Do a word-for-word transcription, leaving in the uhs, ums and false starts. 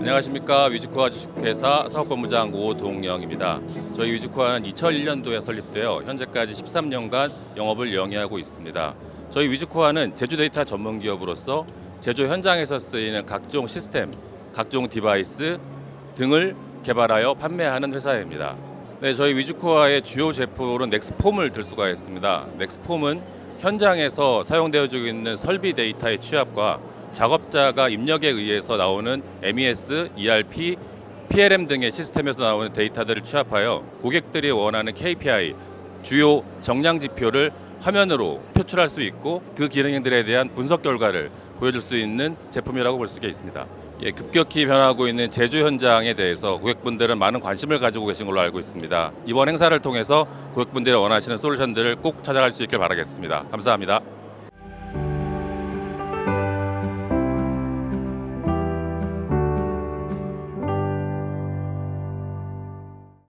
안녕하십니까. 위즈코아 주식회사 사업본부장 오동영입니다. 저희 위즈코아는 이천일 년도에 설립되어 현재까지 십삼 년간 영업을 영위하고 있습니다. 저희 위즈코아는 제조 데이터 전문 기업으로서 제조 현장에서 쓰이는 각종 시스템, 각종 디바이스 등을 개발하여 판매하는 회사입니다. 네, 저희 위즈코아의 주요 제품으로 넥스폼을 들 수가 있습니다. 넥스폼은 현장에서 사용되어지고 있는 설비 데이터의 취합과 작업자가 입력에 의해서 나오는 엠이에스, 이알피, 피엘엠 등의 시스템에서 나오는 데이터들을 취합하여 고객들이 원하는 케이피아이, 주요 정량 지표를 화면으로 표출할 수 있고 그 기능들에 대한 분석 결과를 보여줄 수 있는 제품이라고 볼 수가 있습니다. 예, 급격히 변하고 있는 제조 현장에 대해서 고객분들은 많은 관심을 가지고 계신 걸로 알고 있습니다. 이번 행사를 통해서 고객분들이 원하시는 솔루션들을 꼭 찾아갈 수 있길 바라겠습니다. 감사합니다.